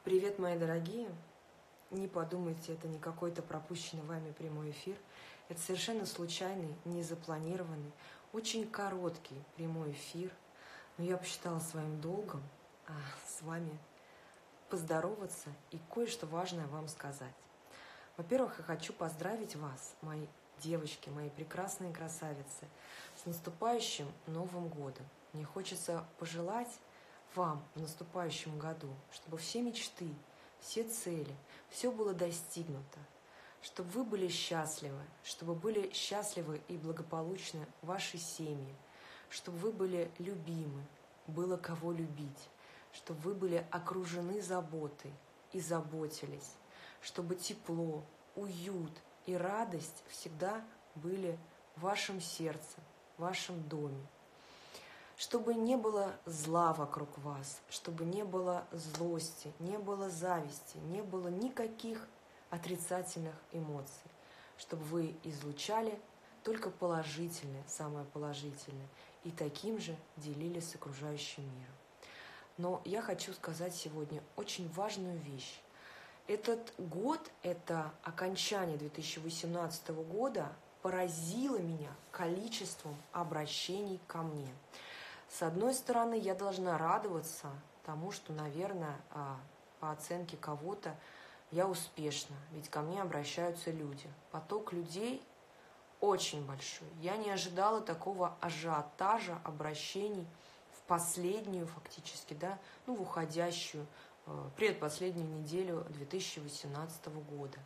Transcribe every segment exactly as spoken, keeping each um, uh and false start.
Привет, мои дорогие! Не подумайте, это не какой-то пропущенный вами прямой эфир. Это совершенно случайный, незапланированный, очень короткий прямой эфир. Но я посчитала своим долгом а, с вами поздороваться и кое-что важное вам сказать. Во-первых, я хочу поздравить вас, мои девочки, мои прекрасные красавицы, с наступающим Новым годом. Мне хочется пожелать вам в наступающем году, чтобы все мечты, все цели, все было достигнуто, чтобы вы были счастливы, чтобы были счастливы и благополучны ваши семьи, чтобы вы были любимы, было кого любить, чтобы вы были окружены заботой и заботились, чтобы тепло, уют и радость всегда были в вашем сердце, в вашем доме. Чтобы не было зла вокруг вас, чтобы не было злости, не было зависти, не было никаких отрицательных эмоций, чтобы вы излучали только положительное, самое положительное, и таким же делились с окружающим миром. Но я хочу сказать сегодня очень важную вещь. Этот год, это окончание две тысячи восемнадцатого года, поразило меня количеством обращений ко мне. С одной стороны, я должна радоваться тому, что, наверное, по оценке кого-то я успешна, ведь ко мне обращаются люди. Поток людей очень большой. Я не ожидала такого ажиотажа обращений в последнюю, фактически, да, ну, в уходящую, предпоследнюю неделю две тысячи восемнадцатого года.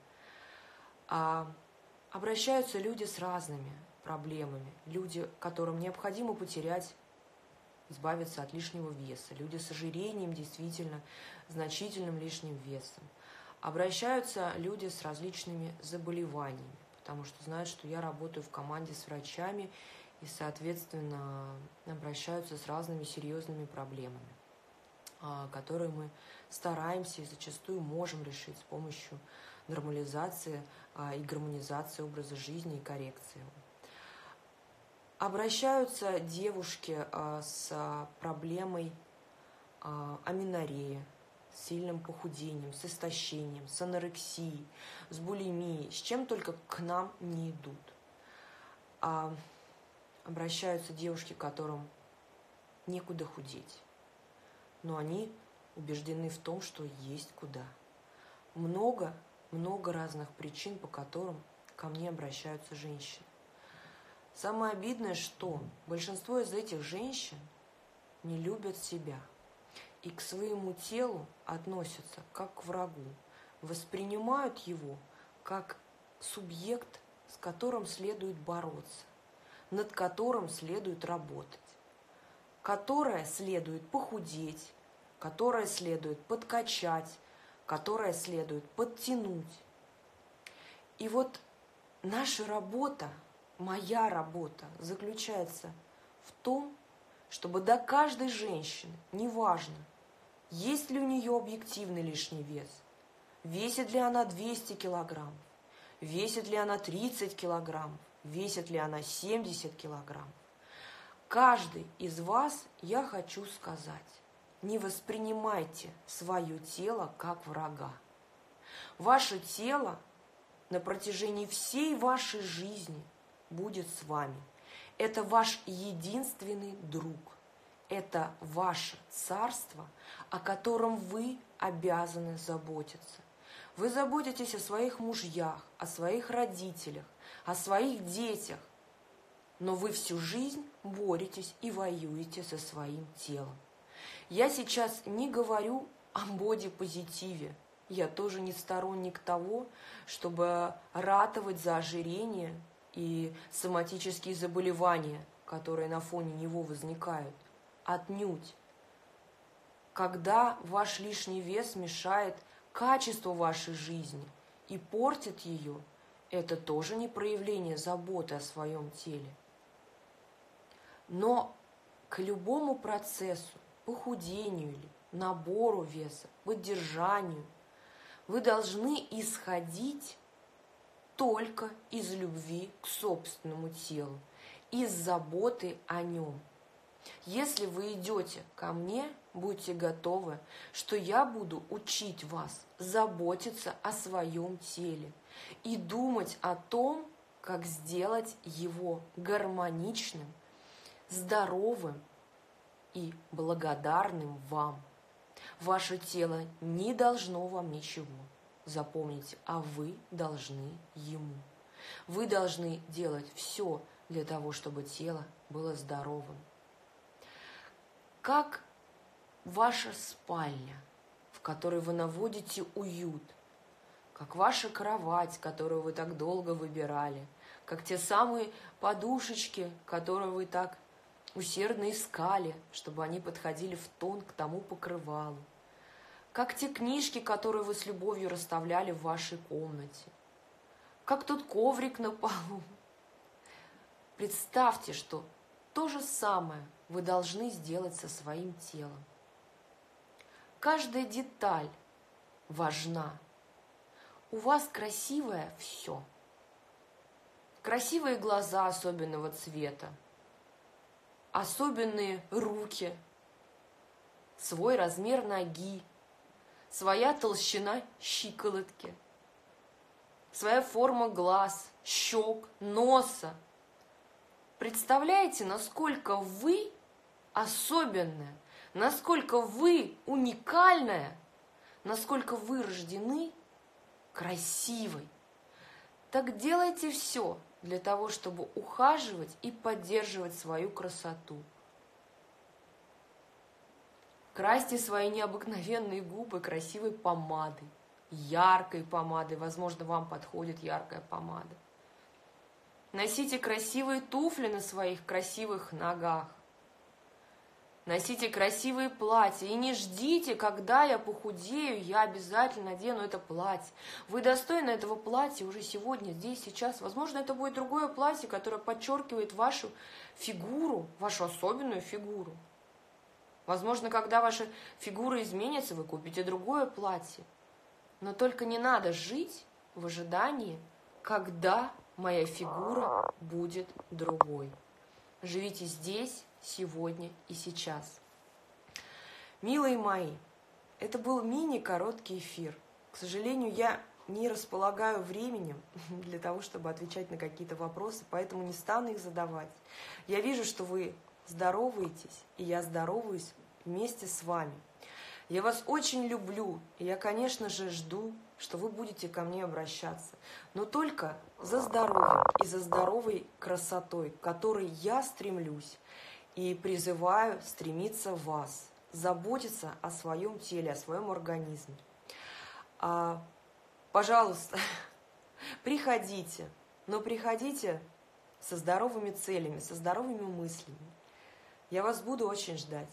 А обращаются люди с разными проблемами, люди, которым необходимо потерять, избавиться от лишнего веса, люди с ожирением, действительно, значительным лишним весом. Обращаются люди с различными заболеваниями, потому что знают, что я работаю в команде с врачами, и, соответственно, обращаются с разными серьезными проблемами, которые мы стараемся и зачастую можем решить с помощью нормализации и гармонизации образа жизни и коррекции его. Обращаются девушки с проблемой аменореи, с сильным похудением, с истощением, с анорексией, с булимией, с чем только к нам не идут. Обращаются девушки, которым некуда худеть, но они убеждены в том, что есть куда. Много, много разных причин, по которым ко мне обращаются женщины. Самое обидное, что большинство из этих женщин не любят себя и к своему телу относятся как к врагу, воспринимают его как субъект, с которым следует бороться, над которым следует работать, которое следует похудеть, которое следует подкачать, которое следует подтянуть. И вот наша работа, моя работа заключается в том, чтобы до каждой женщины, неважно, есть ли у нее объективный лишний вес, весит ли она двести килограммов, весит ли она тридцать килограммов, весит ли она семьдесят килограммов. Каждый из вас, я хочу сказать, не воспринимайте свое тело как врага. Ваше тело на протяжении всей вашей жизни будет с вами. Это ваш единственный друг. Это ваше царство, о котором вы обязаны заботиться. Вы заботитесь о своих мужьях, о своих родителях, о своих детях, но вы всю жизнь боретесь и воюете со своим телом. Я сейчас не говорю о бодипозитиве. Я тоже не сторонник того, чтобы ратовать за ожирение и соматические заболевания, которые на фоне него возникают. Отнюдь. Когда ваш лишний вес мешает качеству вашей жизни и портит ее, это тоже не проявление заботы о своем теле. Но к любому процессу, похудению или набору веса, поддержанию, вы должны исходить только из любви к собственному телу, из заботы о нем. Если вы идете ко мне, будьте готовы, что я буду учить вас заботиться о своем теле и думать о том, как сделать его гармоничным, здоровым и благодарным вам. Ваше тело не должно вам ничего. Запомните, а вы должны ему. Вы должны делать все для того, чтобы тело было здоровым. Как ваша спальня, в которой вы наводите уют, как ваша кровать, которую вы так долго выбирали, как те самые подушечки, которые вы так усердно искали, чтобы они подходили в тон к тому покрывалу, как те книжки, которые вы с любовью расставляли в вашей комнате, как тот коврик на полу. Представьте, что то же самое вы должны сделать со своим телом. Каждая деталь важна. У вас красивое все. Красивые глаза особенного цвета, особенные руки, свой размер ноги, своя толщина щиколотки, своя форма глаз, щек, носа. Представляете, насколько вы особенная, насколько вы уникальная, насколько вы рождены красивой. Так делайте все для того, чтобы ухаживать и поддерживать свою красоту. Красьте свои необыкновенные губы красивой помадой, яркой помадой. Возможно, вам подходит яркая помада. Носите красивые туфли на своих красивых ногах. Носите красивые платья и не ждите, когда я похудею, я обязательно надену это платье. Вы достойны этого платья уже сегодня, здесь, сейчас. Возможно, это будет другое платье, которое подчеркивает вашу фигуру, вашу особенную фигуру. Возможно, когда ваша фигура изменится, вы купите другое платье. Но только не надо жить в ожидании, когда моя фигура будет другой. Живите здесь, сегодня и сейчас. Милые мои, это был мини-короткий эфир. К сожалению, я не располагаю временем для того, чтобы отвечать на какие-то вопросы, поэтому не стану их задавать. Я вижу, что вы здороваетесь, и я здороваюсь вместе с вами. Я вас очень люблю, и я, конечно же, жду, что вы будете ко мне обращаться, но только за здоровьем и за здоровой красотой, к которой я стремлюсь и призываю стремиться вас, заботиться о своем теле, о своем организме. А, пожалуйста, приходите, но приходите со здоровыми целями, со здоровыми мыслями. Я вас буду очень ждать.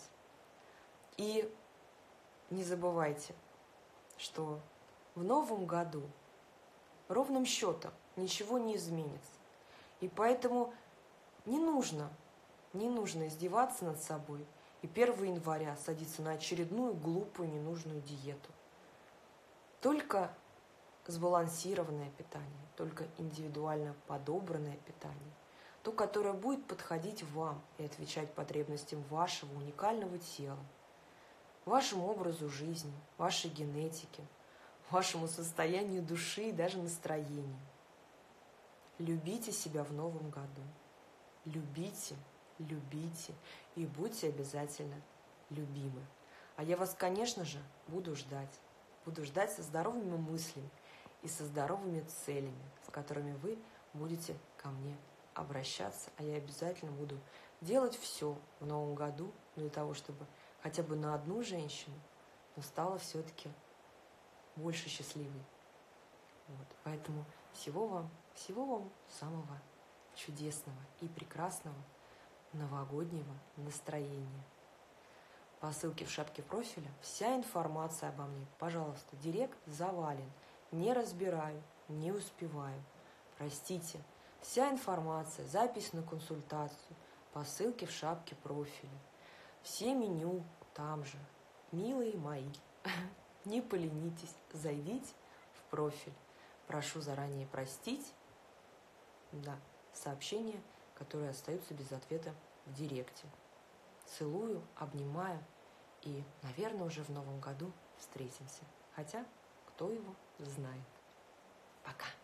И не забывайте, что в новом году ровным счетом ничего не изменится. И поэтому не нужно, не нужно издеваться над собой и первого января садиться на очередную глупую ненужную диету. Только сбалансированное питание, только индивидуально подобранное питание, то, которое будет подходить вам и отвечать потребностям вашего уникального тела, вашему образу жизни, вашей генетике, вашему состоянию души и даже настроению. Любите себя в новом году. Любите, любите и будьте обязательно любимы. А я вас, конечно же, буду ждать. Буду ждать со здоровыми мыслями и со здоровыми целями, с которыми вы будете ко мне обращаться. А я обязательно буду делать все в новом году для того, чтобы хотя бы на одну женщину, но стала все-таки больше счастливой. Вот. Поэтому всего вам, всего вам самого чудесного и прекрасного новогоднего настроения. По ссылке в шапке профиля вся информация обо мне. Пожалуйста, директ завален. Не разбираю, не успеваю. Простите. Вся информация, запись на консультацию по ссылке в шапке профиля. Все меню там же. Милые мои, не поленитесь, зайдите в профиль. Прошу заранее простить да, сообщения, которые остаются без ответа в директе. Целую, обнимаю и, наверное, уже в новом году встретимся. Хотя, кто его знает. Пока.